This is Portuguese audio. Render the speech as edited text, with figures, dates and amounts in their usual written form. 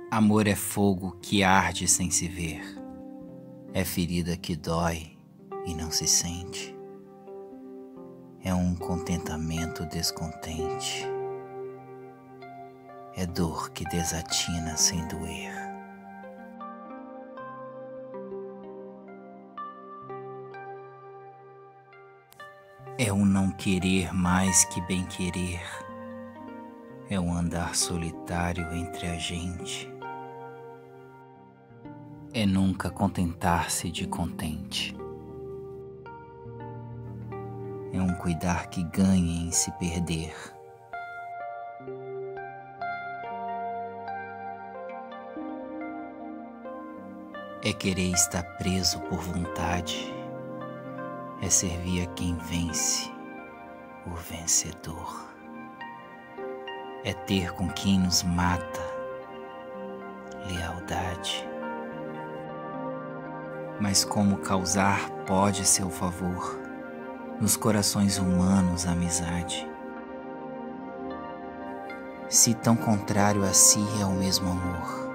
Amor é fogo que arde sem se ver, é ferida que dói e não se sente, é um contentamento descontente, é dor que desatina sem doer. É um não querer mais que bem querer, é um andar solitário entre a gente, é nunca contentar-se de contente, é um cuidar que ganha em se perder, é querer estar preso por vontade, é servir a quem vence, o vencedor. É ter com quem nos mata, lealdade. Mas como causar pode seu favor, nos corações humanos amizade? Se tão contrário a si é o mesmo amor,